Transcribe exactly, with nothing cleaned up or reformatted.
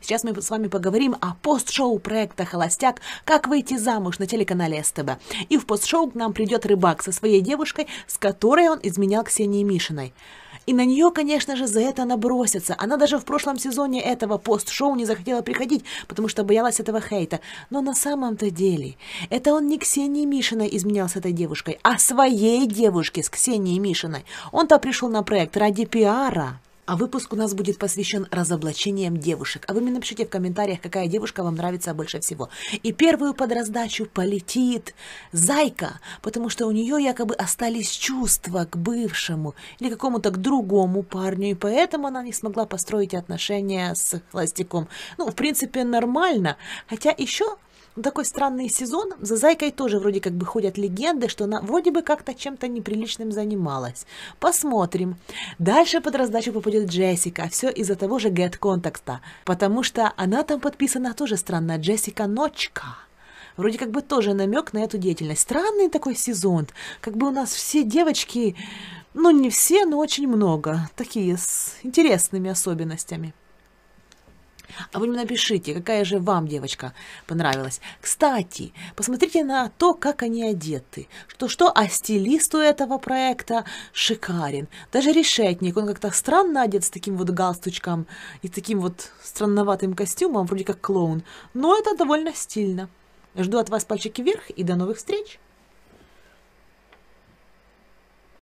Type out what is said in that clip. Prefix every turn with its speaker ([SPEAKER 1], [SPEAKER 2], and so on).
[SPEAKER 1] Сейчас мы с вами поговорим о пост-шоу проекта «Холостяк. Как выйти замуж» на телеканале СТБ. И в пост-шоу к нам придет рыбак со своей девушкой, с которой он изменял Ксении Мишиной. И на нее, конечно же, за это набросятся. Она даже в прошлом сезоне этого пост-шоу не захотела приходить, потому что боялась этого хейта. Но на самом-то деле, это он не Ксении Мишиной изменял с этой девушкой, а своей девушке с Ксенией Мишиной. Он-то пришел на проект ради пиара. А выпуск у нас будет посвящен разоблачениям девушек. А вы мне напишите в комментариях, какая девушка вам нравится больше всего. И первую под раздачу полетит Зайка, потому что у нее якобы остались чувства к бывшему или какому-то к другому парню, и поэтому она не смогла построить отношения с холостяком. Ну, в принципе, нормально. Хотя еще... такой странный сезон. За Зайкой тоже вроде как бы ходят легенды, что она вроде бы как-то чем-то неприличным занималась. Посмотрим. Dальше под раздачу попадет Джессика. Все из-за того же Get Contact. Потому что она там подписана тоже странно. Джессика Ночка. Вроде как бы тоже намек на эту деятельность. Странный такой сезон. Как бы у нас все девочки, ну не все, но очень много. Такие с интересными особенностями. А вы мне напишите, какая же вам девочка понравилась. Кстати, посмотрите на то, как они одеты. Что-что, а стилист у этого проекта шикарен. Даже решетник, он как-то странно одет с таким вот галстучком и таким вот странноватым костюмом, вроде как клоун. Но это довольно стильно. Жду от вас пальчики вверх и до новых встреч!